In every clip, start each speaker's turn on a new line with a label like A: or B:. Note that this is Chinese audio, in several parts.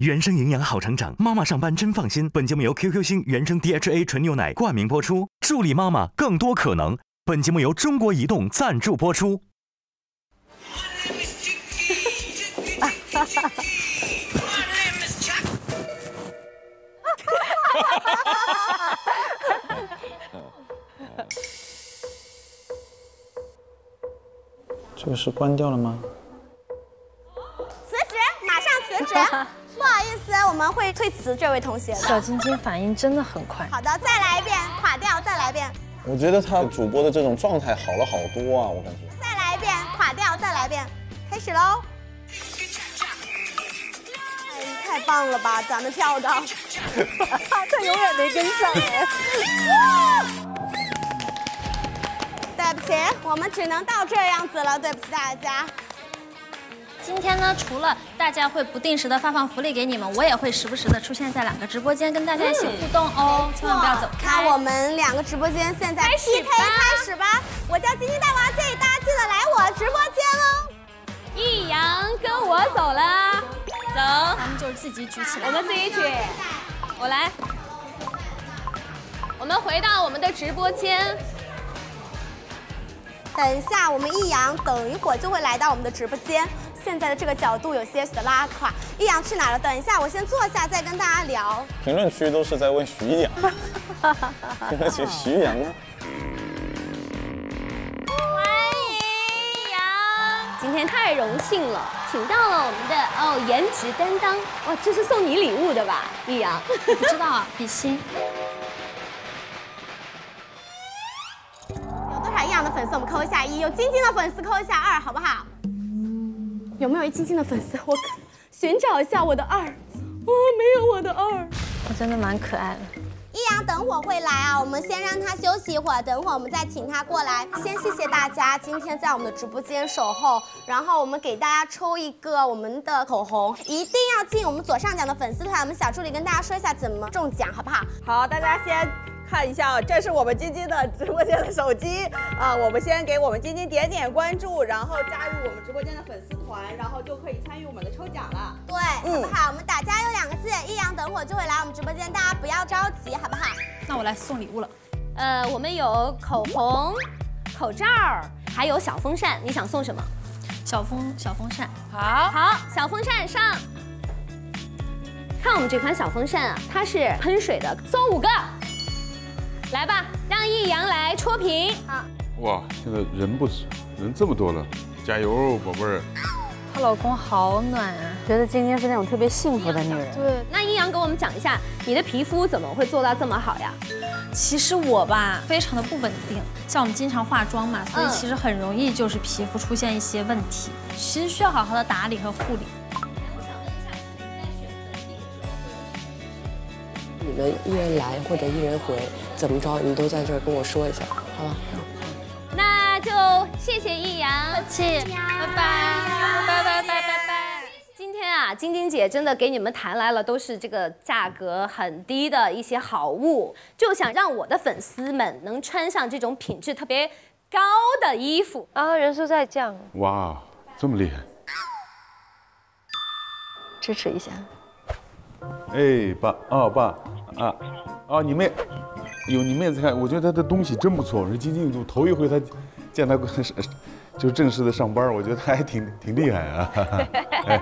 A: 原生营养好成长，妈妈上班真放心。本节目由 QQ 星原生 DHA 纯牛奶冠名播出，助力妈妈更多可能。本节目由中国移动赞助播出。
B: 这个是关掉了吗？
C: 辞职，马上辞职！不好意思，我们会推辞这位同学的。
D: 小晶晶反应真的很快。
C: 好的，再来一遍，垮掉，再来一遍。
B: 我觉得他主播的这种状态好了好多啊，我感觉。
C: 再来一遍，垮掉，再来一遍，开始喽！哎，太棒了吧，咱们跳的，他永远没跟上哎。对不起，我们只能到这样子了，对不起大家。
D: 今天呢，除了大家会不定时的发放福利给你们，我也会时不时的出现在2个直播间跟大家一起互动哦，千万不要走开。
C: 那我们2个直播间现在 PK 开始吧！我叫晶晶大王，建议大家记得来我直播间哦。
E: 易阳跟我走了，走，
D: 咱们就自己举起来，
E: 我们自己举，我来。我们回到我们的直播间。
C: 等一下，我们易阳等一会儿就会来到我们的直播间。现在的这个角度有些许的拉垮，易阳去哪了？等一下，我先坐下，再跟大家聊。
B: 评论区都是在问徐艺洋，评论区徐艺洋呢？
E: 欢迎易阳，今天太荣幸了，请到了我们的颜值担当，哇，这是送你礼物的吧，易阳？
D: 不知道啊，比心。
C: 易阳的粉丝我们扣一下1，有晶晶的粉丝扣一下2，好不好？有没有晶晶的粉丝？我寻找一下我的2，没有我的2。
D: 我真的蛮可爱的。
C: 易阳等会儿会来啊，我们先让他休息一会儿，等会儿我们再请他过来。先谢谢大家今天在我们的直播间守候，然后我们给大家抽一个我们的口红，一定要进我们左上角的粉丝团。我们小助理跟大家说一下怎么中奖，好不好？
F: 好，大家先看一下，这是我们晶晶的直播间的手机啊，我们先给我们晶晶点点关注，然后加入我们直播间的粉丝团，然后就可以参与我们的抽奖了。
C: 对，好不好？我们打加油2个字，易阳等会儿就会来我们直播间，大家不要着急，好不好？
D: 那我来送礼物了。
E: 我们有口红、口罩，还有小风扇，你想送什么？
D: 小风扇。
E: 好，小风扇上。看我们这款小风扇啊，它是喷水的，送5个。来吧，让易阳来戳屏。好。
G: 哇，现在人这么多了，加油，宝贝儿。
D: 她老公好暖啊，
H: 觉得晶晶是那种特别幸福的女人。
E: 对，那易阳给我们讲一下，你的皮肤怎么会做到这么好呀？
D: 其实我吧，非常的不稳定，像我们经常化妆嘛，所以其实很容易就是皮肤出现一些问题，其实需要好好的打理和护理。
I: 你们一人来或者一人回，怎么着，你们都在这儿跟我说一下，好吧？
E: 那就谢谢易阳，
D: 客气，拜拜。
E: 今天啊，晶晶姐真的给你们谈来了，都是这个价格很低的一些好物，就想让我的粉丝们能穿上这种品质特别高的衣服
H: 啊！人数在降，
G: 哇，这么厉害！
H: 支持一下。
G: 哎，爸你们也在看，我觉得他的东西真不错。我说晶晶，头一回他见他就正式的上班，我觉得他还挺厉害啊。哎，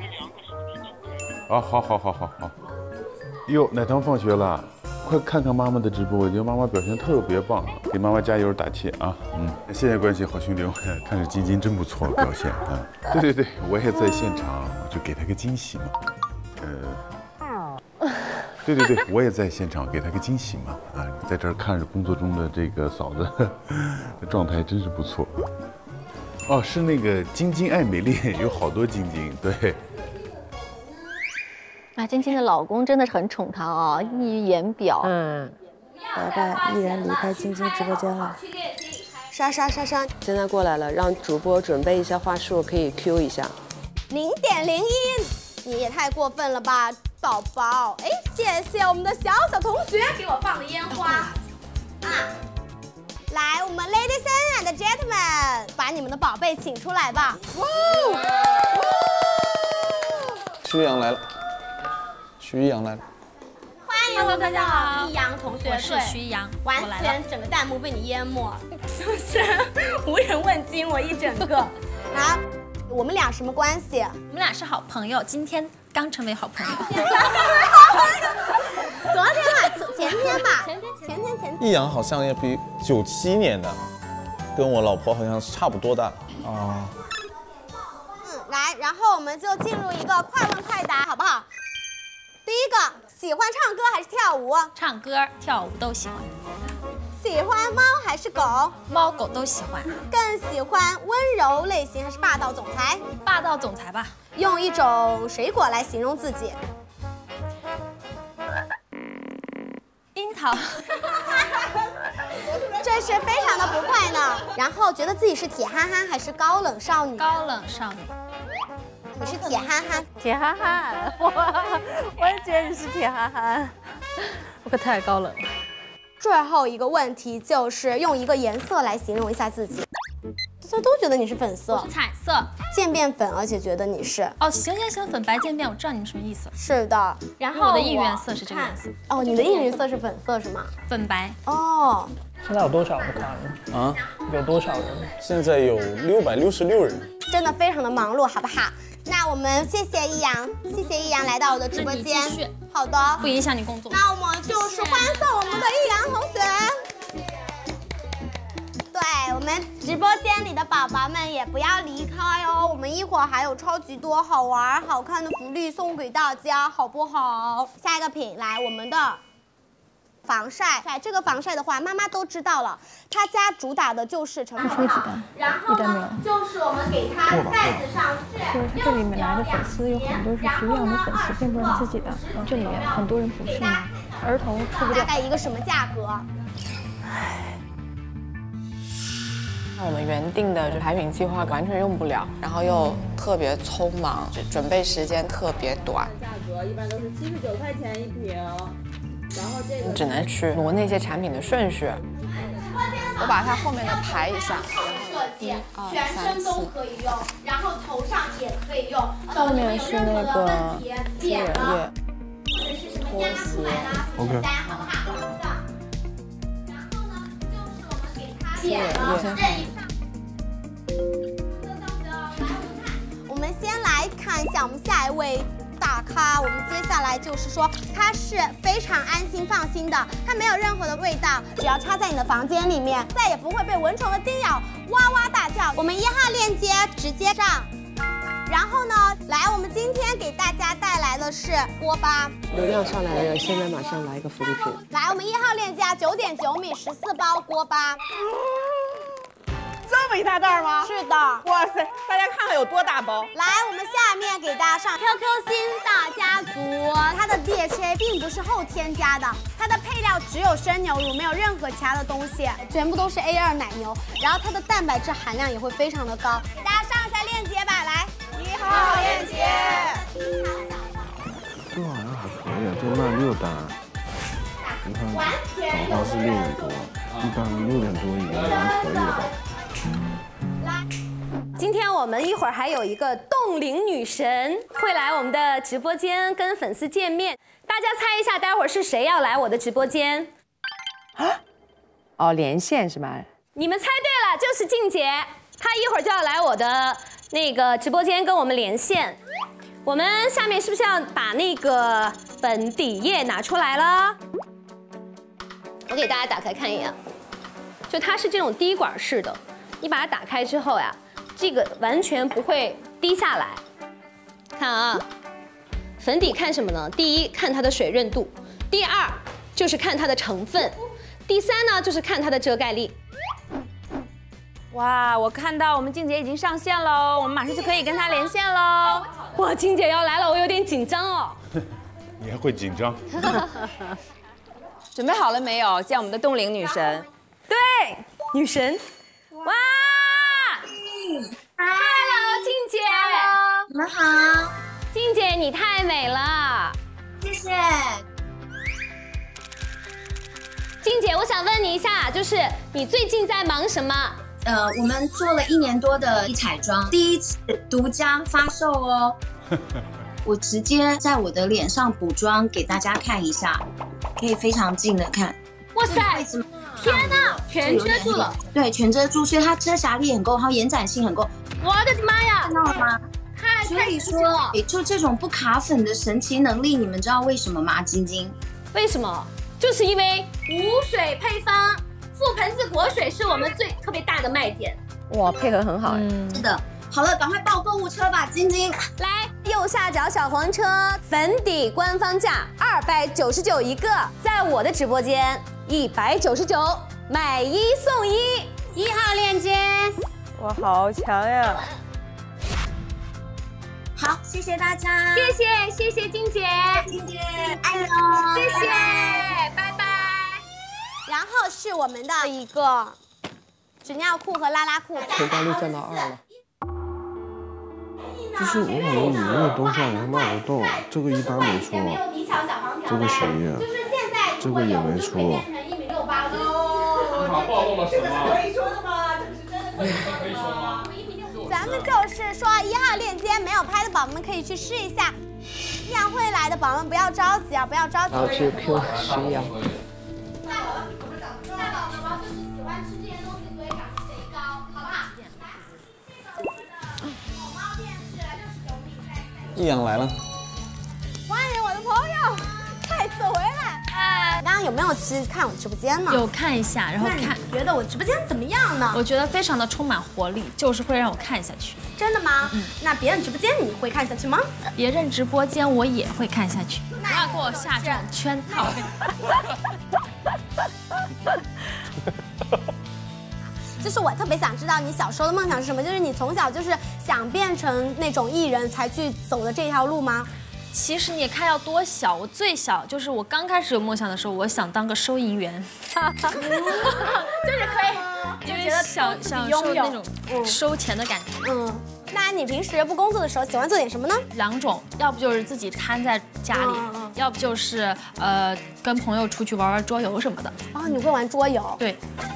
G: 好。哟，奶糖放学了，快看看妈妈的直播，我觉得妈妈表现特别棒，给妈妈加油打气啊！谢谢关心，好兄弟，我看着晶晶真不错表现啊。对，我也在现场，我就给她个惊喜嘛。对，我也在现场给她个惊喜嘛！啊，在这儿看着工作中的这个嫂子，状态真是不错。哦，是那个晶晶爱美丽，有好多晶晶，对。
H: 啊，晶晶的老公真的是很宠她啊，溢于言表。
I: 宝贝，毅然离开晶晶直播间了。
C: 刷，
I: 现在过来了，让主播准备一下话术，可以 Q 一下。
C: 0.01，你也太过分了吧！宝宝，哎，谢谢我们的小同学给我放的烟花啊！来，我们 ladies and gentlemen， 把你们的宝贝请出来吧！
B: 徐阳来了， 徐一阳来了。
C: 欢迎
D: Hello， 大家好，
C: 易阳同学，
D: 我是徐一阳，
C: 完全整个弹幕被你淹没，就是无人问津，我一整个。啊，我们俩什么关系？
D: 我们俩是好朋友，今天刚成为好朋友。
C: 昨天吧，前天吧，前天。
B: 易阳好像也比97年的，跟我老婆好像是差不多大啊。
C: 来，然后我们就进入一个快问快答，好不好？第一个，喜欢唱歌还是跳舞？
D: 唱歌、跳舞都喜欢。
C: 喜欢猫还是狗？
D: 猫狗都喜欢。
C: 更喜欢温柔类型还是霸道总裁？
D: 霸道总裁吧。
C: 用一种水果来形容自己。
D: 樱桃。
C: 这是非常的不快呢。然后觉得自己是铁憨憨还是高冷少女？
D: 高冷少女。
C: 你是铁憨憨。
H: 铁憨憨，我也觉得你是铁憨憨。我可太高冷了。
C: 最后一个问题就是用一个颜色来形容一下自己。大家都觉得你是粉色。
D: 我是彩色。
C: 渐变粉，而且觉得你是。
D: 哦，行，粉白渐变，我知道你们什么意思。
C: 是的。然后
D: 我的应援色是这个颜色。
C: 哦，你的应援色是粉色是吗？
D: 粉白。
C: 哦。
J: 现在有多少人看了？啊？有多少人？
B: 现在有666人。
C: 真的非常的忙碌，好不好？那我们谢谢易阳，谢谢易阳来到我的直播间。好的，
D: 不影响你工作。
C: 那我们就是欢送我们的易阳同学。对，我们直播间里的宝宝们也不要离开哦，我们一会儿还有超级多好玩好看的福利送给大家，好不好？下一个品来，我们的防晒，这个防晒的话，妈妈都知道了，他家主打的就是成分好，然后呢，就是我们给他袋子上
K: 就是这里面来的粉丝有很多是徐一阳的粉丝，并不是自己的，这里面很多人不是嘛，儿童出不掉。
C: 大概一个什么价格？
I: 我们原定的产品计划完全用不了，然后又特别匆忙，准备时间特别短。
F: 价格一般都是79块钱一瓶。然后这个
I: 只能去挪那些产品的顺序。我把它后面的排一下。
C: 1、2、3、4，全身都可以用，然后头上也可以用。
K: 上面是那个
C: 脸的，或者是什么压出来的
G: ，OK，
C: 大家好不好？然后呢，就是我们给它脸的任意。我们先来看一下我们下一位。大咖，我们接下来就是说，它是非常安心放心的，它没有任何的味道，只要插在你的房间里面，再也不会被蚊虫的叮咬，哇哇大叫。我们1号链接直接上，然后呢，来，我们今天给大家带来的是锅巴，
I: 流量上来了，现在马上来一个福利品。
C: 来，我们1号链接9.9米14包锅巴。
F: 这么一大袋吗？
C: 是的。
F: 哇塞，大家看看有多大包。
C: 来，我们下面给大家上 QQ 星大家族，它的 DHA 并不是后添加的，它的配料只有生牛乳，没有任何其他的东西，全部都是 A2 奶牛，然后它的蛋白质含量也会非常的高。给大家上一下链接吧，来，1号链接。
G: 这好像还可以啊，这卖6单。你看，早花是6点多，一般6点多已经可以了吧？
E: 今天我们一会儿还有一个冻龄女神会来我们的直播间跟粉丝见面，大家猜一下，待会儿是谁要来我的直播间？
I: 哦，连线是吧？
E: 你们猜对了，就是静姐，她一会儿就要来我的那个直播间跟我们连线。我们下面是不是要把那个粉底液拿出来了？我给大家打开看一眼，就它是这种滴管式的，你把它打开之后呀，这个完全不会滴下来。看啊，粉底看什么呢？第一看它的水润度，第二就是看它的成分，第三呢就是看它的遮盖力。
L: 哇，我看到我们静姐已经上线喽，我们马上就可以跟她连线喽。
E: 哇，静姐要来了，我有点紧张哦。
G: 你还会紧张？
L: 准备好了没有？见我们的冻龄女神。
E: 对，女神。哇 ！Hello， 静姐。
M: 你们好。
E: 静姐，你太美了。
M: 谢谢。
E: 静姐，我想问你一下，就是你最近在忙什么？
M: 我们做了1年多的彩妆，第一次独家发售哦。 我直接在我的脸上补妆给大家看一下，可以非常近的看。
E: 哇塞！天哪，全遮住了。
M: 对，全遮住，所以它遮瑕力很够，然后延展性很够。
E: 我的妈呀！
M: 看到了吗？所以说，就这种不卡粉的神奇能力，你们知道为什么吗？晶晶？
E: 为什么？就是因为无水配方，覆盆子果水是我们最特别大的卖点。
F: 哇，配合很好。
M: 是的。好了，赶快报购物车吧，晶晶。
E: 来，右下角小黄车，粉底官方价299一个，在我的直播间199，买1送1，1号链接。
F: 哇，好强呀！
M: 好，谢谢大家，
E: 谢谢晶姐，
M: 晶姐，爱你
E: 哦，谢谢，拜拜。
C: 然后是我们的一个纸尿裤和拉拉裤，
N: 成功率降到2了。就是我感觉你那个都上他妈不动，这个一单没出，这个谁呀？这个也没出。
O: 他暴露了什么？
F: 可以说的吗？这是真的可以说吗？
C: 咱们就是说1号链接没有拍的宝宝们可以去试一下，依然会来的宝宝们不要着急啊，不要着急。
N: 然后去 Q 徐阳。
C: 大宝宝就是喜欢吃这些东西，所以长得贼高，好不好？
B: 易阳来了，
C: 欢迎我的朋友再次回来。刚刚有没有去看我直播间呢？
D: 有看一下，然后看，
C: 觉得我直播间怎么样呢？
D: 我觉得非常的充满活力，就是会让我看下去。
C: 真的吗？那别人直播间你会看下去吗？
D: 别人直播间我也会看下去，不要给我下这种圈套。
C: 就是我特别想知道你小时候的梦想是什么？就是你从小就是想变成那种艺人才去走的这条路吗？
D: 其实你也看要多小，我最小就是我刚开始有梦想的时候，我想当个收银员，
C: 就是可以，
D: 就觉得享受那种收钱的感觉。
C: 那你平时不工作的时候喜欢做点什么呢
D: ？2种，要不就是自己瘫在家里，要不就是跟朋友出去玩桌游什么的。
C: 哦，你会玩桌游？
D: 对。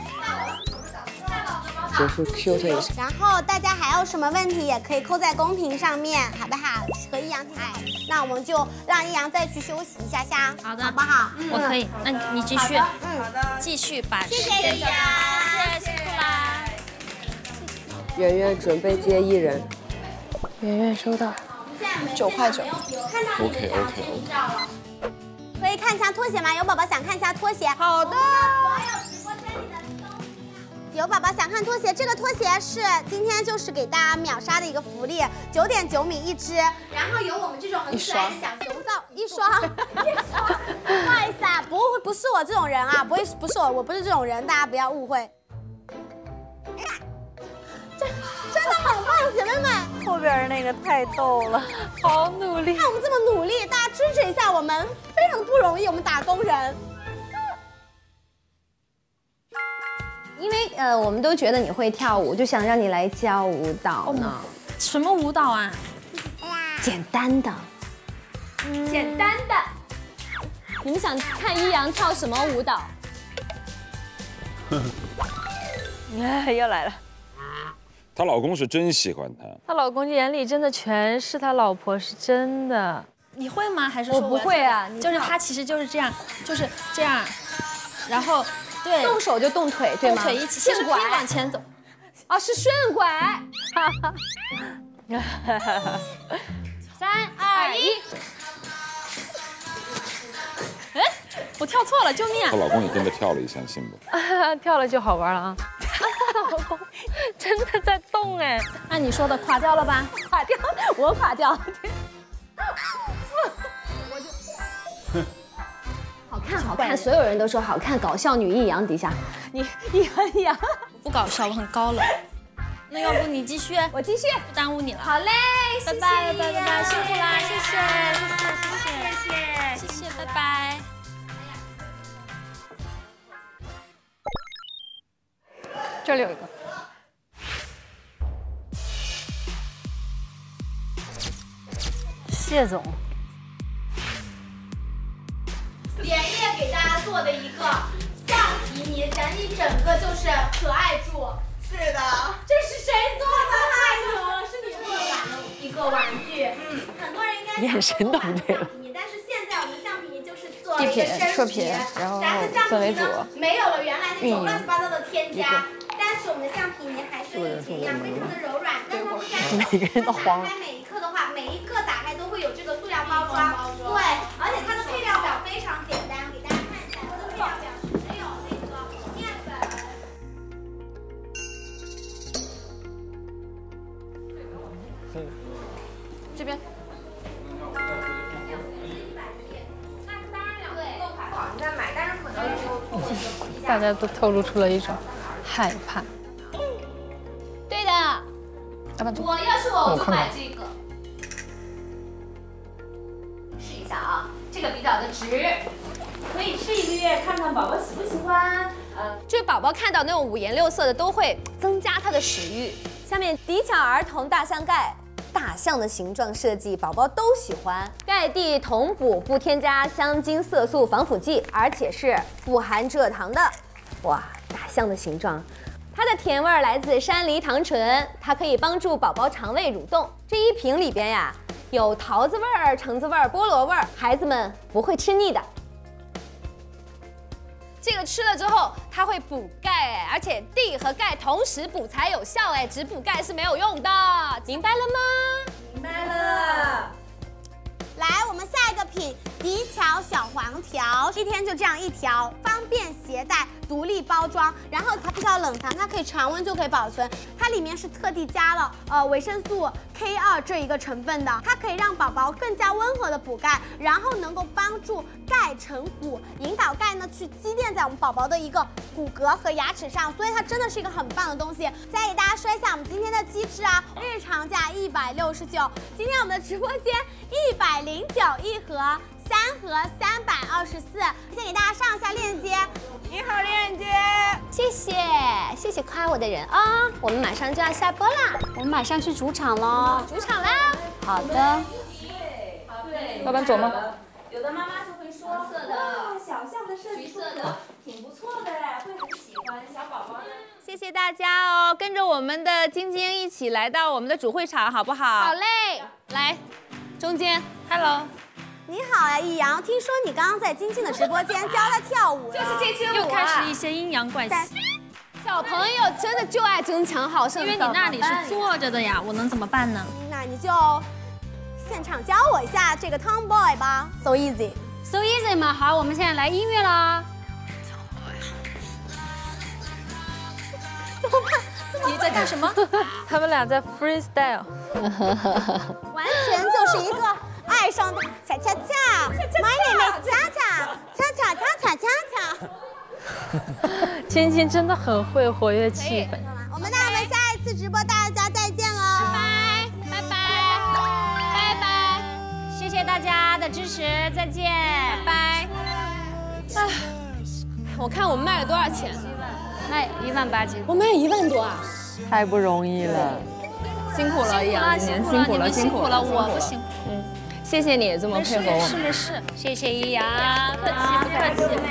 N: 就是 Q 他一下。
C: 然后大家还有什么问题也可以扣在公屏上面，好不好？和易阳提。那我们就让易阳再去休息一下下，
D: 好的，
C: 好不好？
D: 我可以。那你继续，
C: 好
D: 的，继续把时
C: 间
D: 交给我。辛苦啦。
N: 圆圆准备接艺人。
I: 圆圆收到，9块9。
B: OK。
C: 可以看一下拖鞋吗？有宝宝想看一下拖鞋？
F: 好的。
C: 有宝宝想看拖鞋，这个拖鞋是今天就是给大家秒杀的一个福利，9.9米一只，然后有我们这种很可爱的小熊造一双，不好意思啊，不是我这种人啊，不是我不是这种人，大家不要误会。真的很棒，姐妹们！
H: 后边那个太逗了，好努力！
C: 看我们这么努力，大家支持一下我们，非常不容易，我们打工人。
E: 因为我们都觉得你会跳舞，就想让你来教舞蹈呢。
D: 什么舞蹈啊？
E: 简单的，简单的。你们想看易阳跳什么舞蹈？
H: 又来了。
O: 她老公是真喜欢她，
H: 她老公眼里真的全是他老婆，是真的。
D: 你会吗？还是说
E: 我不会啊？
D: 就是他其实就是这样，就是这样，然后。对，
E: 动手就动腿，对吗？
D: 动腿一起，其实可以往前走。
E: 哦，是顺拐。3、2、1。
D: 哎，我跳错了，救命啊！
O: 她老公也跟着跳了一下，信不？
H: 跳了就好玩了啊！老公真的在动哎，
D: 按你说的垮掉了吧？
E: 垮掉，我垮掉。好看，好看，所有人都说好看，搞笑女易阳底下，你易阳
D: 不搞笑，我很高冷。那要不你继续，
E: 我继续，
D: 不耽误你了。
E: 好嘞，
D: 拜拜，拜拜，辛苦啦，谢谢，拜拜。
H: 这里有一个。谢总。
C: 连夜给大家做的一个橡皮泥，咱一整个就是可爱柱。
F: 是的，
C: 这是谁做的？太牛了，是你做的一个玩具。很多人应该
H: 眼神都不对了。
C: 但是现在我们橡皮泥就是做
H: 地品、测评，然后氛围组，
C: 没有了原来那种乱七八糟的添加，但是我们的橡皮泥还是以前一样非常的柔软，但它不干。
H: 每个人都慌了。
C: 每一克的话，每一个打开都会有这个塑料包装，对，而且它的配料表非常简单，给大家看一下，它的配料表只有那个面粉。
H: 这边。大家都透露出了一种害怕。
E: 对的。我要是我就买这个。试一下啊，这个比较的直，可以试一个月，看看宝宝喜不喜欢。就是宝宝看到那种五颜六色的，都会增加他的食欲。下面迪巧儿童大象盖。大象的形状设计，宝宝都喜欢。盖地童补，不添加香精、色素、防腐剂，而且是不含蔗糖的。哇，大象的形状，它的甜味来自山梨糖醇，它可以帮助宝宝肠胃蠕动。这一瓶里边呀，有桃子味儿、橙子味儿、菠萝味儿，孩子们不会吃腻的。这个吃了之后，它会补钙哎，而且地和钙同时补才有效哎，只补钙是没有用的，明白了吗？
C: 明白了。来，我们下一个品迪巧小黄条，一天就这样一条，方便携带，独立包装，然后它不需要冷藏，它可以常温就可以保存。它里面是特地加了维生素 K2这一个成分的，它可以让宝宝更加温和的补钙，然后能够帮助钙成骨，引导钙呢去积淀在我们宝宝的一个骨骼和牙齿上，所以它真的是一个很棒的东西。再给大家说一下我们今天的机制啊，日常价169，今天我们的直播间109一盒，3盒324，先给大家上一下链接，1号链接，
E: 谢谢夸我的人啊！我们马上就要下播啦，
M: 我们马上去主场喽，
E: 主场啦！
M: 好的，
H: 老板走吗？
L: 有的妈妈就会说，哇，小象的设计做的挺不错的嘞，会很喜欢小宝宝呢。谢谢大家哦，跟着我们的晶晶一起来到我们的主会场，好不好？
E: 好嘞，
L: 来，中间 ，Hello。
C: 你好呀，易阳，听说你刚刚在晶晶的直播间教她跳舞，
L: 就是这支舞啊，
D: 又开始一些阴阳怪气。
E: 小朋友真的就爱争强好胜，
D: 因为你那里是坐着的呀，我能怎么办呢？
C: 那你就现场教我一下这个 Tomboy 吧 ，So easy，So
M: easy 嘛。好，我们现在来音乐啦。
C: 怎么办？
D: 你在干什么？
H: 他们俩在 freestyle，
C: 完全就是一个爱上的恰恰恰 ，My name is 恰恰恰恰恰恰恰恰。
H: 晶晶真的很会活跃气氛。
C: 我们下一次直播大家再见喽，
M: 拜拜，谢谢大家的支持，再见，
E: 拜拜。哎，我看我们卖了多少钱？
M: 卖18000，
E: 我卖1万多啊！
H: 太不容易了，
L: 辛苦了，易阳，辛苦了，
D: 辛苦了，我不辛苦。
L: 谢谢你这么配合我。
D: 没事，
M: 谢谢易阳，
D: 不客气。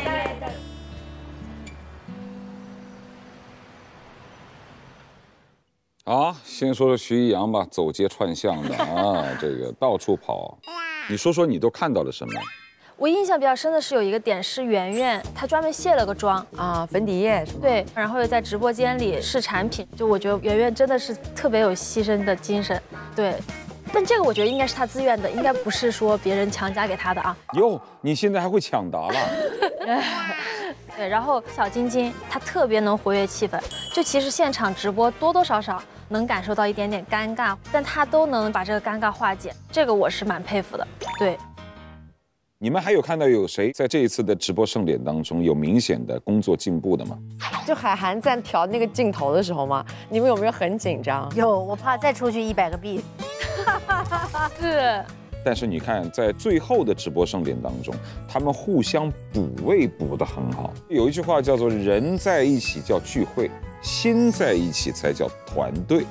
O: 好，先说说徐艺洋吧，走街串巷的啊，这个到处跑。你说说你都看到了什么？
K: 我印象比较深的是有一个点是圆圆，她专门卸了个妆
H: 啊，粉底液
K: 对，然后又在直播间里试产品，就我觉得圆圆真的是特别有牺牲的精神，对。但这个我觉得应该是她自愿的，应该不是说别人强加给她的啊。
O: 哟，你现在还会抢答了？
K: 对，然后小晶晶她特别能活跃气氛，就其实现场直播多多少少能感受到一点点尴尬，但她都能把这个尴尬化解，这个我是蛮佩服的。对。
O: 你们还有看到有谁在这一次的直播盛典当中有明显的工作进步的吗？
H: 就海涵在调那个镜头的时候嘛，你们有没有很紧张？
P: 有，我怕再出去100个币。
K: 是。
O: 但是你看，在最后的直播盛典当中，他们互相补位补得很好。有一句话叫做“人在一起叫聚会，心在一起才叫团队”。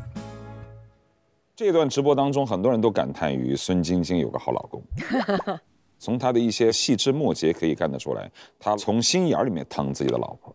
O: 这段直播当中，很多人都感叹于孙晶晶有个好老公。从她的一些细枝末节可以看得出来，她从心眼里面疼自己的老婆。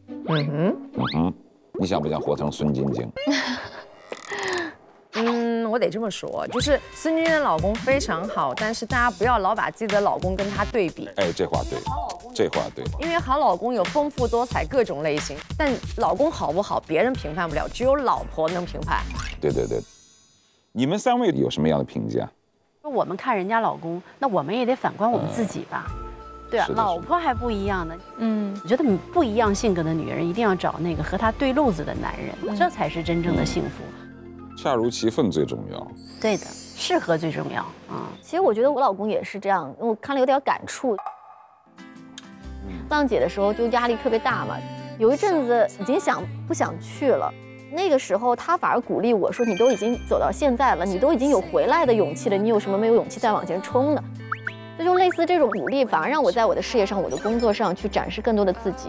H: 你想不想活成孙晶晶？
Q: 我得这么说，就是孙君的老公非常好，但是大家不要老把自己的老公跟他对比。
O: 哎，这话对，这话对。
Q: 因为好老公有丰富多彩各种类型，但老公好不好，别人评判不了，只有老婆能评判。
O: 对对对，你们3位有什么样的评价？
P: 我们看人家老公，那我们也得反观我们自己吧。对啊，老婆还不一样呢。我觉得不一样性格的女人一定要找那个和她对路子的男人，这才是真正的幸福。
O: 恰如其分最重要。
P: 对的，适合最重要啊。
R: 其实我觉得我老公也是这样，我看了有点感触。浪姐的时候就压力特别大嘛，有一阵子已经不想去了。那个时候他反而鼓励我说：“你都已经走到现在了，你都已经有回来的勇气了，你有什么没有勇气再往前冲呢？”就类似这种鼓励，反而让我在我的事业上、我的工作上去展示更多的自己。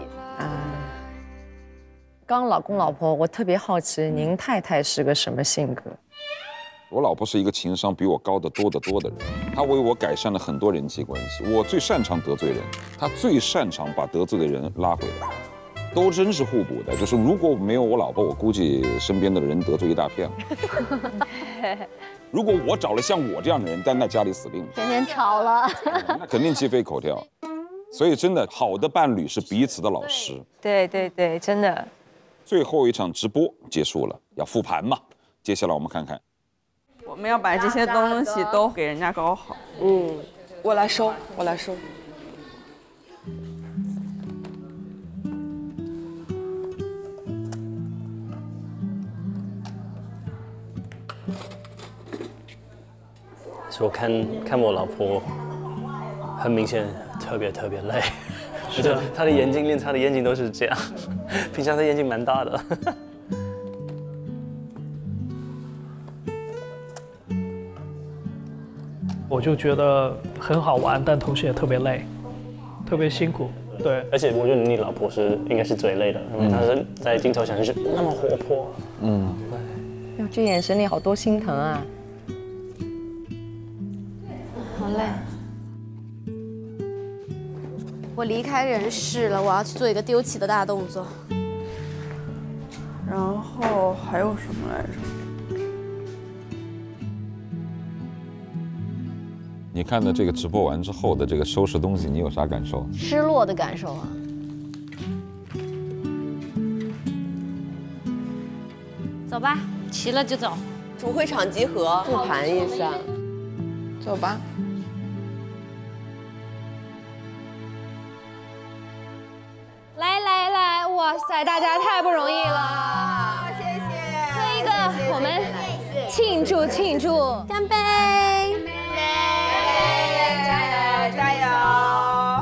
Q: 刚老公老婆，我特别好奇，您太太是个什么性格？
O: 我老婆是一个情商比我高得多的人，她为我改善了很多人际关系。我最擅长得罪人，她最擅长把得罪的人拉回来，都真是互补的。就是如果没有我老婆，我估计身边的人得罪一大片了。如果我找了像我这样的人，但那家里死定了，
R: 天天吵了，
O: 那肯定鸡飞狗跳。所以真的，好的伴侣是彼此的老师。
H: 对对对，真的。
O: 最后一场直播结束了，要复盘嘛。接下来我们看看，
F: 我们要把这些东西都给人家搞好。
I: 我来收，我来收。
J: 我看我老婆，很明显特别累，就她的眼睛连她的眼睛都是这样，平常她眼睛蛮大的。 我就觉得很好玩，但同时也特别累，特别辛苦。对，而且我觉得你老婆应该是最累的，因为她是在镜头上是那么活泼。
Q: 哟，这眼神里好多心疼啊。
C: 好累，我离开人世了，我要去做一个丢弃的大动作。
F: 然后还有什么来着？
O: 你看的这个直播完之后的这个收拾东西，你有啥感受？
R: 失落的感受啊。
D: 走吧，齐了就走。
I: 主会场集合，复盘一下。走吧。
L: 来，哇塞，大家太不容易了，谢谢。喝一个，我们庆祝，
C: 干杯！
F: 加油！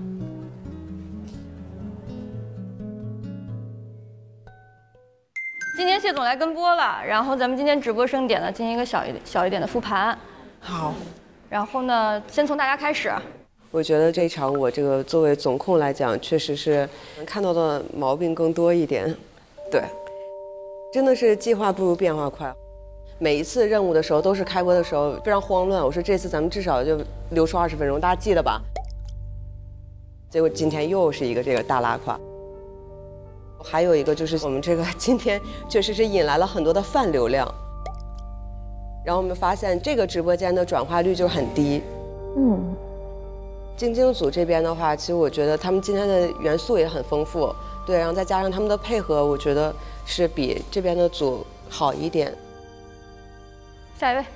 K: 今天谢总来跟播了，然后咱们今天直播盛典呢进行一个小一点的复盘。
I: 好。
K: 然后呢，先从大家开始。
I: 我觉得这一场我这个作为总控来讲，确实是看到的毛病更多一点。对，真的是计划不如变化快。每一次任务的时候都是开播的时候非常慌乱，我说这次咱们至少就留出20分钟，大家记得吧？结果今天又是一个这个大拉胯。还有一个就是我们这个今天确实是引来了很多的泛流量，然后我们发现这个直播间的转化率就很低。晶晶组这边的话，其实我觉得他们今天的元素也很丰富，对，然后再加上他们的配合，我觉得是比这边的组好一点。
K: 下一位，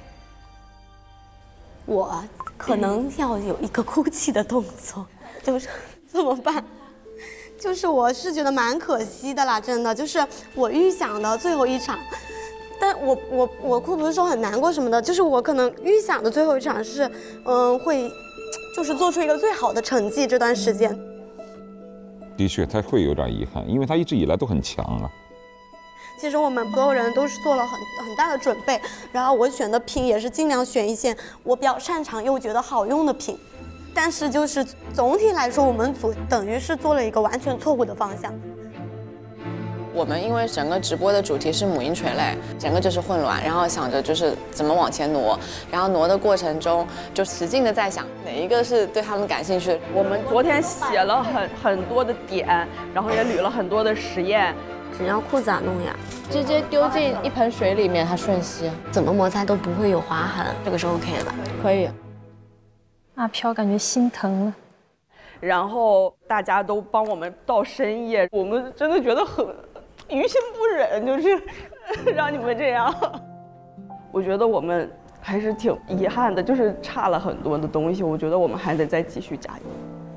C: 我可能要有一个哭泣的动作，就是怎么办？就是我是觉得蛮可惜的啦，真的，就是我预想的最后一场。但我哭不是说很难过什么的，就是我可能预想的最后一场是，会，就是做出一个最好的成绩。这段时间，
O: 的确他会有点遗憾，因为他一直以来都很强啊。
C: 其实我们所有人都是做了很大的准备，然后我选的品也是尽量选一些我比较擅长又觉得好用的品，但是就是总体来说，我们组等于是做了一个完全错误的方向。
I: 我们因为整个直播的主题是母婴垂类，整个就是混乱，然后想着就是怎么往前挪，然后挪的过程中就使劲的在想哪一个是对他们感兴趣的。
F: 我们昨天写了很多的点，然后也捋了很多的实验，
R: 纸尿裤咋弄呀？
Q: 直接丢进一盆水里面，它瞬吸，
R: 怎么摩擦都不会有划痕，这个是 OK 的吧？
Q: 可以。
K: 阿飘感觉心疼了。
F: 然后大家都帮我们到深夜，我们真的觉得很于心不忍，就是让你们这样。我觉得我们还是挺遗憾的，就是差了很多的东西。我觉得我们还得再继续加油。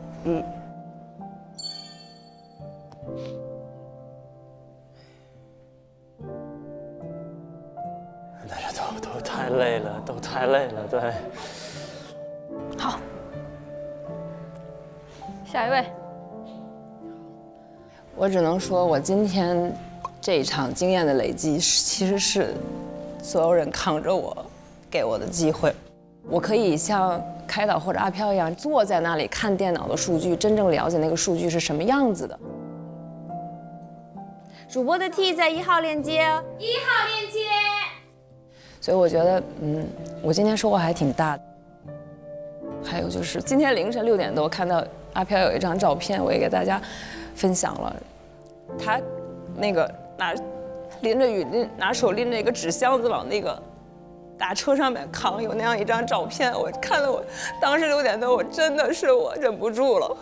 J: 大家都太累了，都太累了，对。
K: 好，下一位。
S: 我只能说，我今天这一场经验的累积，其实是所有人扛着我给我的机会。我可以像开导或者阿飘一样，坐在那里看电脑的数据，真正了解那个数据是什么样子的。
C: 主播的 T 在1号链接，1号链接。
S: 所以我觉得，我今天收获还挺大的。还有就是今天凌晨6点多看到阿飘有一张照片，我也给大家分享了。他那个淋着雨拿手拎着一个纸箱子往那个大车上面扛，有那样一张照片，我看了，我当时6点多，我真的是我忍不住了。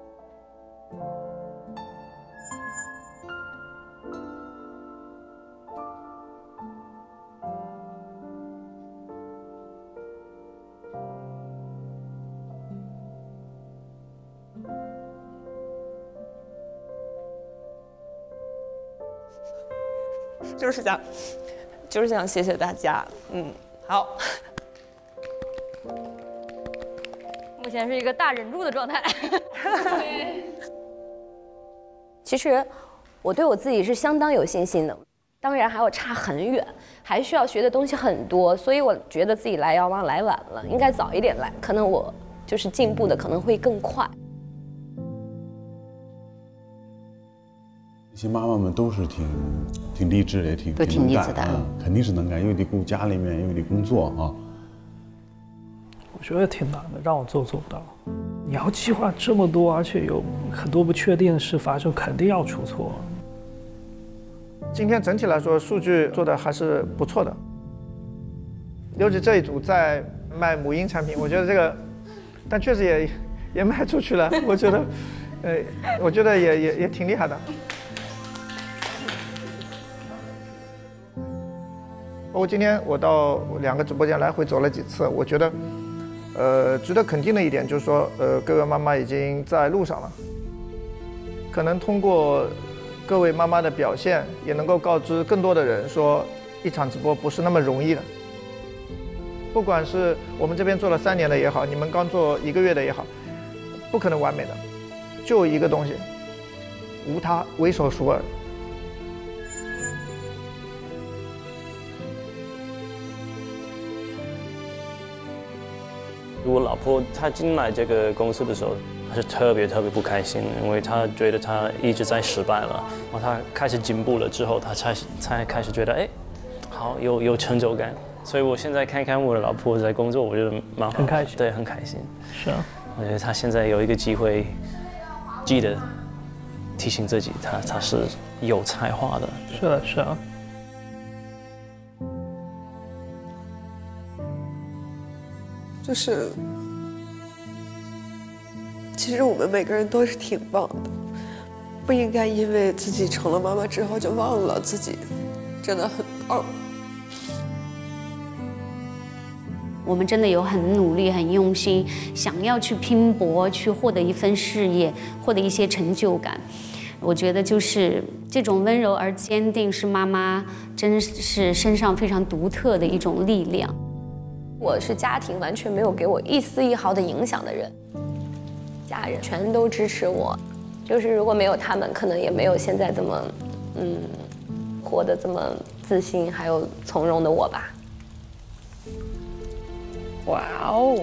S: 就是想谢谢大家，好。
K: 目前是一个大忍住的状态。
E: 其实我对我自己是相当有信心的，当然还有差很远，还需要学的东西很多，所以我觉得自己来遥望来晚了，应该早一点来，可能我就是进步的可能会更快。
G: 这些妈妈们都是挺励志，也挺励志的，肯定是能干，又得顾家里面，又得工作啊。
J: 我觉得挺难的，让我做不到。你要计划这么多，而且有很多不确定的事发生，肯定要出错。
T: 今天整体来说，数据做的还是不错的，尤其这一组在卖母婴产品，我觉得这个，但确实也卖出去了，我觉得，我觉得也挺厉害的。包括今天我到2个直播间来回走了几次，我觉得，值得肯定的一点就是说，各位妈妈已经在路上了。可能通过各位妈妈的表现，也能够告知更多的人说，一场直播不是那么容易的。不管是我们这边做了3年的也好，你们刚做1个月的也好，不可能完美的，就一个东西，无他，唯手熟尔。
J: 我老婆她进来这个公司的时候，她是特别不开心，因为她觉得她一直在失败了。然后她开始进步了之后，她才开始觉得，好有成就感。所以我现在看看我的老婆在工作，我觉得蛮好，很开心，对，很开心。是啊，我觉得她现在有一个机会，记得提醒自己，她是有才华的。是啊。
I: 就是，其实我们每个人都是挺棒的，不应该因为自己成了妈妈之后就忘了自己真的很棒。
U: 我们真的有很努力、很用心，想要去拼搏，去获得一份事业，获得一些成就感。我觉得就是这种温柔而坚定，是妈妈真是身上非常独特的一种力量。
E: 我是家庭完全没有给我一丝一毫的影响的人，家人全都支持我，就是如果没有他们，可能也没有现在这么，活得这么自信还有从容的我吧。
I: 哇哦！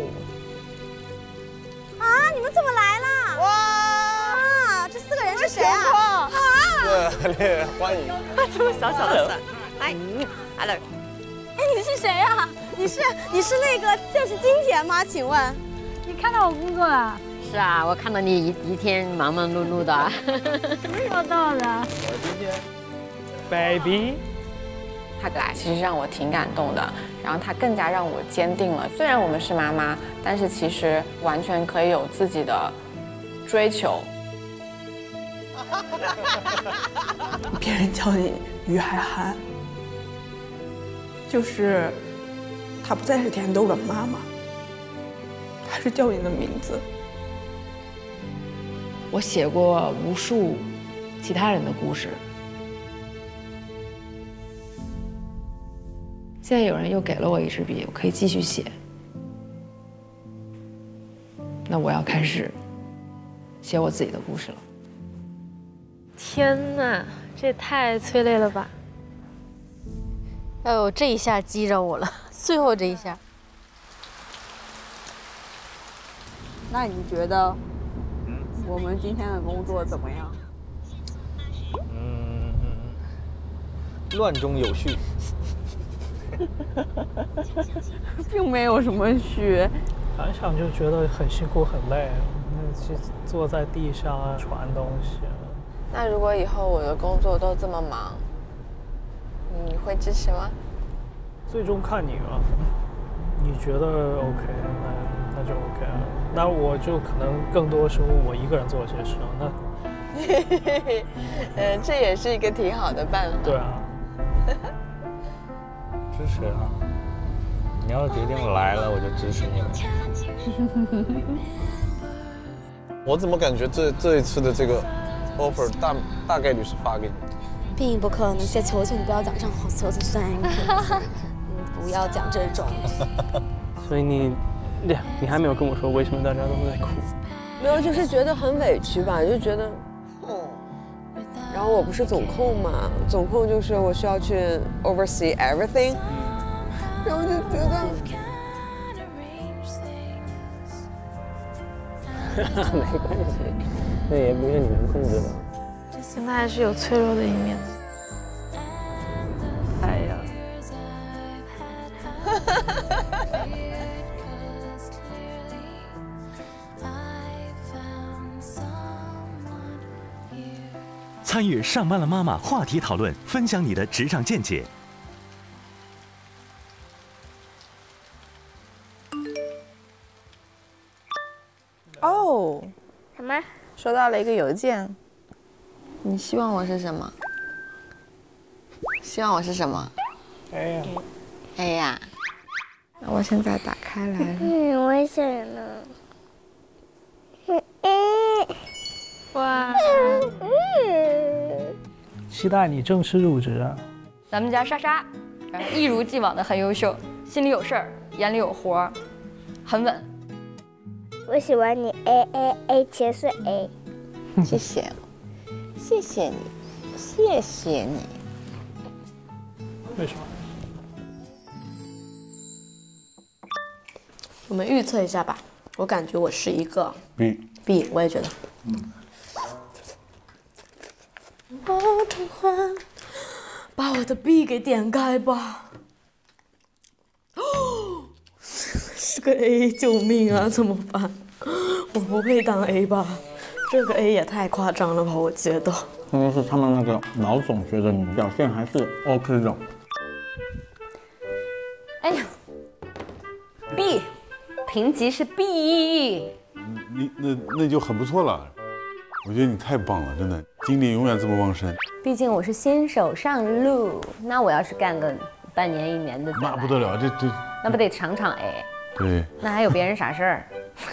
C: 啊，你们怎么来了？哇！这4个人是谁啊？
B: 热烈欢迎！
C: 这么小的伞，来 ，hello。哎，你是谁啊？你是那个就是金田吗？请问，
H: 你看到我工作了？
V: 是啊，我看到你一天忙忙碌碌的。
H: 什么时候到的？
B: 我今天
A: ，baby。
V: 他其实让我挺感动的，然后他更加让我坚定了。虽然我们是妈妈，但是其实完全可以有自己的追求。
W: 别人叫你于海涵，就是她不再是甜豆的妈妈，她是叫你的名字。
S: 我写过无数其他人的故事，现在有人又给了我一支笔，我可以继续写。那我要开始写我自己的故事了。
K: 天哪，这也太催泪了吧！哎呦，这一下激着我了，最后这一下。
F: 那你觉得我们今天的工作怎么样？
A: 乱中有序。
F: 并没有什么虚。
A: 想想就觉得很辛苦很累，坐在地上啊传东西。
V: 那如果以后我的工作都这么忙，你会支持吗？
A: 最终看你了，你觉得 OK， 那就 OK 了。那我就可能更多时候我一个人做些事那
V: 这也是一个挺好的办法。
A: 对啊，支持啊！你要决定来了，我就支持你了。
B: 我怎么感觉这一次的这个 offer 大概率是发给你？
C: 并不可能，先求求你不要讲这种话，求求3个，不要讲这种。
A: 所以你还没有跟我说为什么大家都在哭？
I: 没有，就是觉得很委屈吧，就觉得，然后我不是总控嘛，总控就是我需要去 oversee everything， 然后就觉得，
A: 没关系，那也不是你能控制的。
K: 现在还是有脆弱的一面。
F: 哎呀。
X: 参与上班了妈妈话题讨论，分享你的职场见解。
V: 哦，
C: 什么？
V: 收到了一个邮件。你希望我是什么？希望我是什么
A: ？A 呀。
V: A 呀。那我现在打开来了。
C: 我想呢。
K: 哇。
A: 期待你正式入职啊！
Y: 咱们家莎莎，一如既往的很优秀，心里有事儿，眼里有活，很稳。
C: 我喜欢你 A 其实是 A。
V: 谢谢，谢谢你，谢谢你。
A: 为什么？
R: 我们预测一下吧，我感觉我是一个
G: B，
R: 我也觉得。我召唤，把我的 B 给点开吧。哦，是个 A， 救命啊！怎么办？我不配当 A 吧？这个 A 也太夸张了吧？我觉得。
B: 应该是他们那个老总觉得你表现还是 OK 的。
E: 哎呀 ，B， 评级是 B。
G: 那就很不错了。我觉得你太棒了，真的，精力永远这么旺盛。
E: 毕竟我是新手上路，那我要是干个半年1年的，
G: 那不得了，这
E: 那不得场场 A？
G: 对，
E: 那还有别人啥事儿？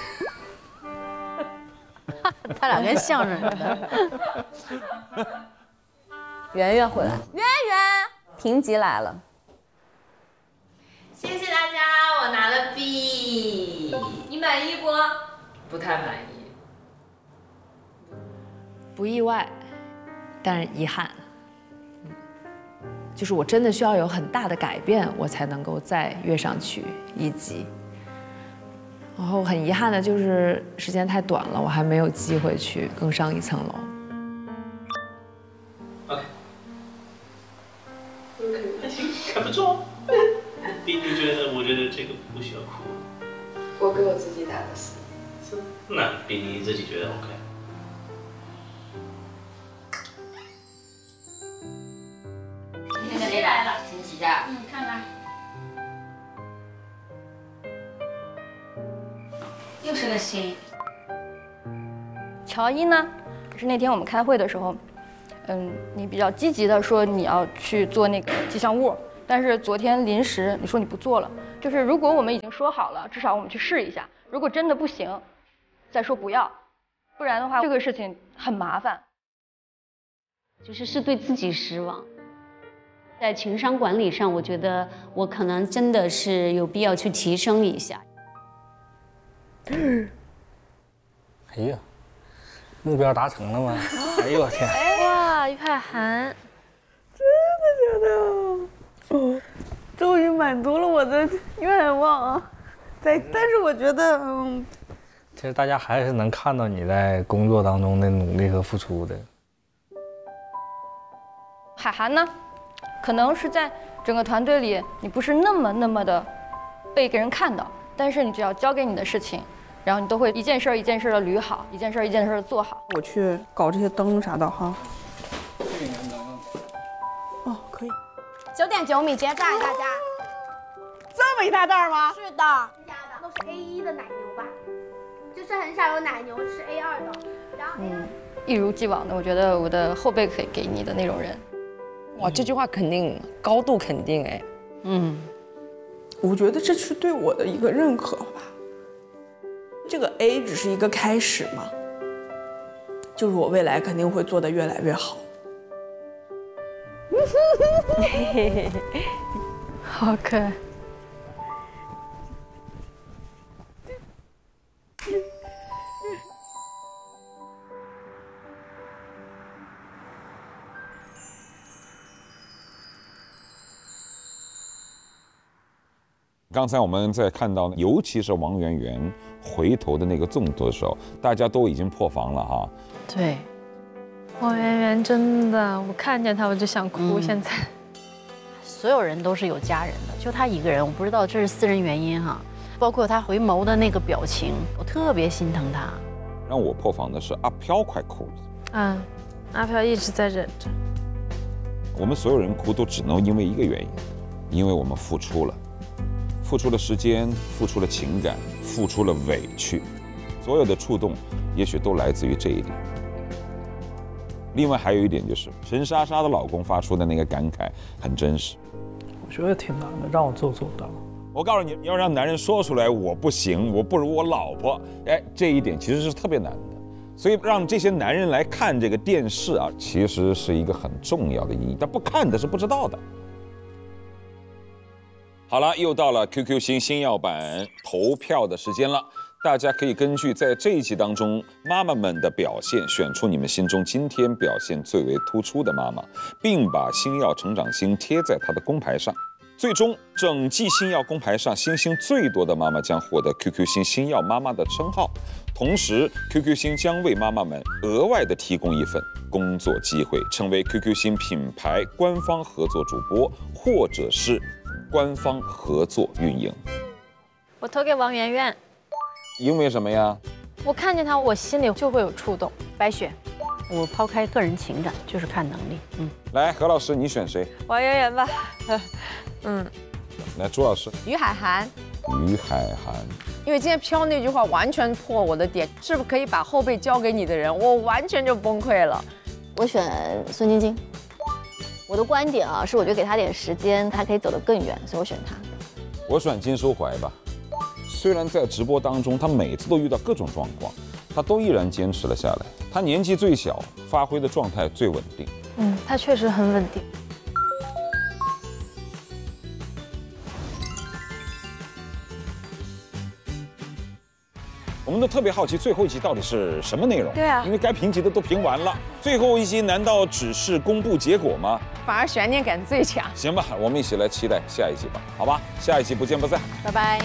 K: 他俩跟相声似的。
E: 圆圆回来，圆圆，评级来了。
L: 谢谢大家，我拿了 B， 你满意不？不太满意。
S: 不意外，但是遗憾。就是我真的需要有很大的改变，我才能够再跃上去1级。然后很遗憾的就是时间太短了，我还没有机会去更上一层楼。
Z: OK， 还不错。B， 你觉得？我觉得这个不需要哭。
V: 我给我自己打的4。
Z: 那 B 你自己觉得 OK？
U: 的心。
Y: 乔一呢，是那天我们开会的时候，你比较积极的说你要去做那个吉祥物，但是昨天临时你说你不做了。就是如果我们已经说好了，至少我们去试一下，如果真的不行，再说不要，不然的话这个事情很麻烦。
U: 就是对自己失望。在情商管理上，我觉得我可能真的是有必要去提升一下。
D: 哎呀，目标达成了吗？哎呦我天！
K: 哇，于海涵，
F: 真的哦，终于满足了我的愿望啊！但是我觉得，
D: 其实大家还是能看到你在工作当中的努力和付出的。
Y: 海涵呢，可能是在整个团队里，你不是那么的被给人看到，但是你只要交给你的事情，然后你都会一件事一件事的捋好，一件事一件事的做好。
W: 我去搞这些灯啥的哈。哦，可以。
C: 9.9米结账，大家。
W: 这么一大袋吗？
C: 是的，都是 A1 的奶牛吧，就是很少有奶牛是 A2 的。然后
Y: 一如既往的，我觉得我的后辈可以给你的那种人。
I: 哇，这句话肯定高度肯定哎。
W: 我觉得这是对我的一个认可吧。这个 A 只是一个开始嘛，就是我未来肯定会做得越来越好。
K: 好可爱。
M: 刚才我们在看到，尤其是王媛媛回头的那个动作的时候，大家都已经破防了哈。
K: 对，王媛媛真的，我看见她我就想哭。现在，
R: 所有人都是有家人的，就她一个人，我不知道这是私人原因哈。包括她回眸的那个表情，我特别心疼她。
M: 让我破防的是阿飘快哭了。
K: 阿飘一直在忍着。
M: 我们所有人哭都只能因为一个原因，因为我们付出了。付出了时间，付出了情感，付出了委屈，所有的触动也许都来自于这一点。另外还有一点就是陈莎莎的老公发出的那个感慨很真实。
A: 我觉得挺难的，让我做到。
M: 我告诉你，你要让男人说出来我不行，我不如我老婆，哎，这一点其实是特别难的。所以让这些男人来看这个电视啊，其实是一个很重要的意义，但不看的是不知道的。好了，又到了 QQ 星星耀版投票的时间了，大家可以根据在这一集当中妈妈们的表现，选出你们心中今天表现最为突出的妈妈，并把星耀成长星贴在她的公牌上。最终，整季星耀公牌上星星最多的妈妈将获得 QQ 星星耀妈妈的称号，同时 QQ 星将为妈妈们额外的提供一份工作机会，成为 QQ 星品牌官方合作主播，或者是官方合作运营。
K: 我投给王媛媛，
M: 因为什么呀？
K: 我看见她，我心里就会有触动。
R: 白雪，我抛开个人情感，就是看能力。
M: 来，何老师，你选谁？
H: 王媛媛吧。
M: 来，朱老师。
N: 于海涵。
M: 于海涵。
N: 因为今天飘那句话完全破我的点，是不是可以把后背交给你的人，我完全就崩溃了。
R: 我选孙晶晶。我的观点啊，是我觉得给她点时间，她可以走得更远，所以我选她。
M: 我选金收怀吧。虽然在直播当中，她每次都遇到各种状况，她都依然坚持了下来。她年纪最小，发挥的状态最稳定。
K: 她确实很稳定。
M: 我们都特别好奇最后一集到底是什么内容。
N: 对啊，
M: 因为该评级的都评完了，最后一集难道只是公布结果吗？
N: 反而悬念感最强。
M: 行吧，我们一起来期待下一集吧，好吧？下一集不见不散，
N: 拜拜，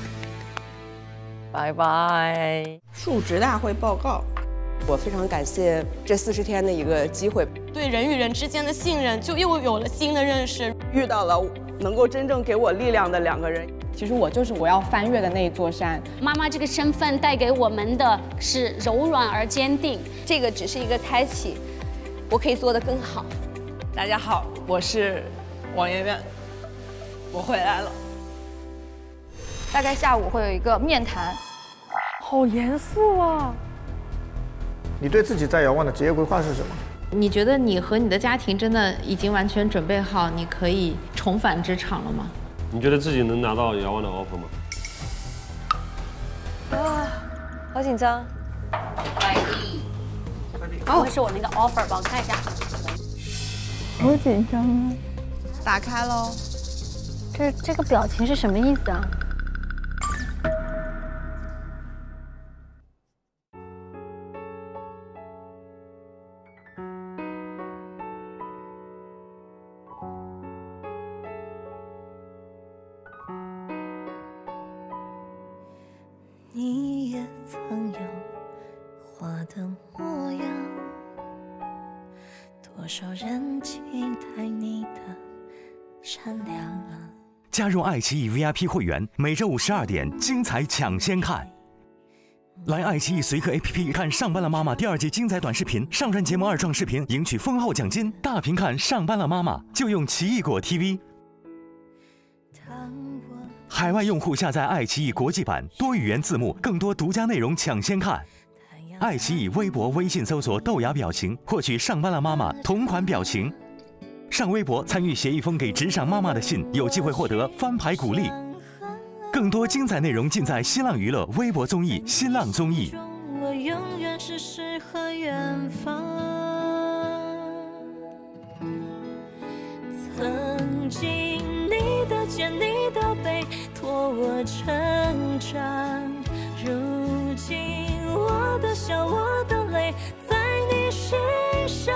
N: 拜拜。
W: 述职大会报告。
I: 我非常感谢这40天的一个机会，
C: 对人与人之间的信任就又有了新的认识，
W: 遇到了能够真正给我力量的2个人。
V: 其实我就是我要翻越的那一座山。
U: 妈妈这个身份带给我们的是柔软而坚定，
C: 这个只是一个开启，我可以做得更好。
F: 大家好，我是王媛媛，我回来了。
Y: 大概下午会有一个面谈，
J: 好严肃啊！
O: 你对自己在遥望的职业规划是什么？
L: 你觉得你和你的家庭真的已经完全准备好，你可以重返职场了吗？
P: 你觉得自己能拿到遥望的 offer 吗？
J: 啊，好紧张。
L: 不会是我那个 offer 吧？我看一下。
J: 好紧张啊！
L: 打开喽。
R: 这个表情是什么意思啊？
Q: 你也曾有花的模样，多少人期待你的善良啊！
T: 加入爱奇艺 VIP 会员，每周五12点精彩抢先看。来爱奇艺随刻 APP 看《上班了妈妈》第2季精彩短视频，上传节目2创视频，赢取丰厚奖金。大屏看《上班了妈妈》，就用奇异果 TV。海外用户下载爱奇艺国际版，多语言字幕，更多独家内容抢先看。爱奇艺微博、微信搜索豆芽表情，获取上班了妈妈同款表情。上微博参与写一封给职场妈妈的信，有机会获得翻牌鼓励。更多精彩内容尽在新浪娱乐微博综艺、新浪综艺。
Q: 我永远是诗和远方。曾经你的肩，你的背，托我成长。如今我的笑，我的泪，在你身上。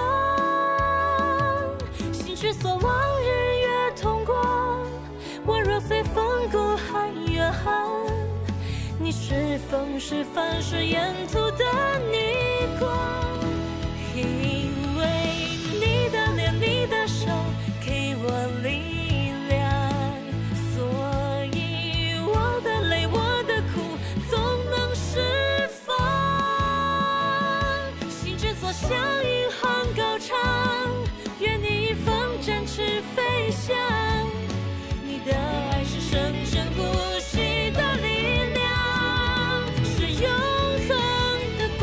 Q: 心之所往，日月同光。我若随风孤寒远航，你是风是帆是沿途的逆光。因为你的脸，你的手给我力量，所以我的泪，我的苦总能释放。心之所向，引吭高唱，愿你一风展翅飞翔。你的爱是生生不息的力量，是永恒的光。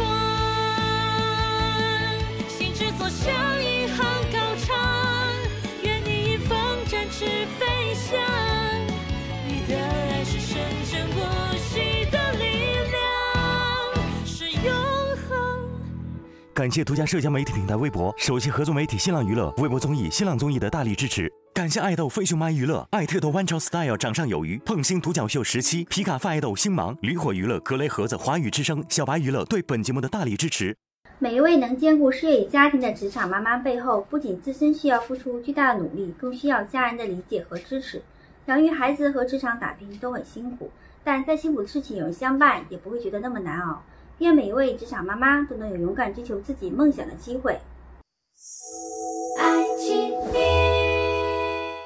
Q: 心之所向，引吭高唱，愿你一风展翅飞翔。你的爱是生生不息的力量，是永恒。
T: 感谢独家社交媒体平台微博、首席合作媒体新浪娱乐、微博综艺、新浪综艺的大力支持。感谢爱豆飞熊妈娱乐、爱特豆 One Chow Style 掌上有余、碰星独角秀17、皮卡范爱豆星芒、驴火娱乐、格雷盒子、华语之声、小白娱乐对本节目的大力支持。
X: 每一位能兼顾事业与家庭的职场妈妈背后，不仅自身需要付出巨大的努力，更需要家人的理解和支持。养育孩子和职场打拼都很辛苦，但再辛苦的事情有人相伴，也不会觉得那么难熬。愿每一位职场妈妈都能有勇敢追求自己梦想的机会。